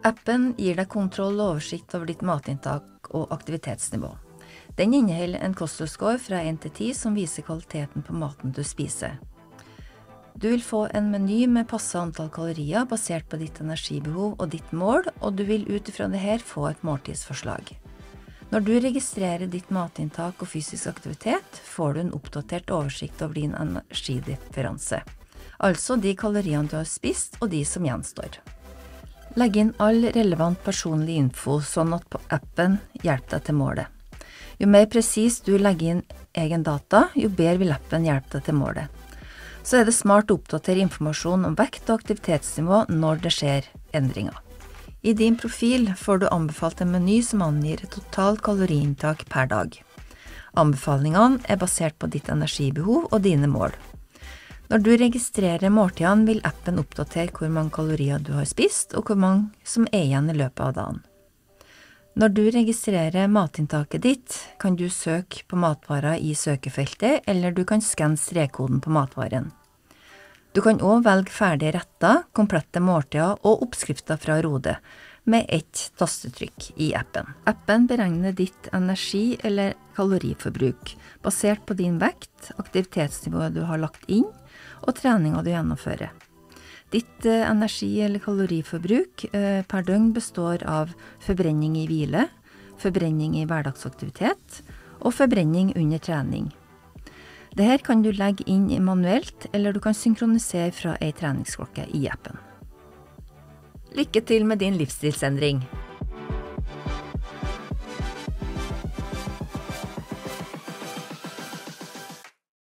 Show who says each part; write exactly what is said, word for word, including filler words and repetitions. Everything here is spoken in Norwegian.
Speaker 1: Appen gir deg kontroll og oversikt over ditt matinntak og aktivitetsnivå. Den inneholder en kostholdsskår fra en til ti som viser kvaliteten på maten du spiser. Du vil få en meny med passe antall kalorier basert på ditt energibehov og ditt mål, og du vil ut ifra det her få et måltidsforslag. Når du registrerer ditt matinntak og fysisk aktivitet, får du en oppdatert oversikt over din energidifferanse, altså de kaloriene du har spist og de som gjenstår. Legg inn all relevant personlig info, sånn at appen hjelper deg til målet. Jo mer presis du legger inn egen data, jo bedre vil appen hjelpe deg til målet. Så er det smart å oppdatere informasjon om vekt og aktivitetsnivå når det skjer endringer. I din profil får du anbefalt en meny som angir et totalt kaloriinntak per dag. Anbefalingene er basert på ditt energibehov og dine mål. Når du registrerer måltidene, vil appen oppdatere hvor mange kalorier du har spist, og hvor mange som er igjen i løpet av dagen. Når du registrerer matinntaket ditt, kan du søke på matvarer i søkefeltet, eller du kan skanne strekkoden på matvaren. Du kan også velge ferdige retter, komplette måltider og oppskrifter fra Rode, med ett tastetrykk i appen. Appen beregner ditt energi- eller kaloriforbruk, basert på din vekt, aktivitetsnivået du har lagt inn, og treninger du gjennomfører. Ditt eh, energi- eller kaloriforbruk eh, per døgn består av forbrenning i hvile, forbrenning i hverdagsaktivitet og forbrenning under trening. Dette kan du legge inn manuelt, eller du kan synkronisere fra en treningsklokke i appen. Lykke til med din livsstilsendring!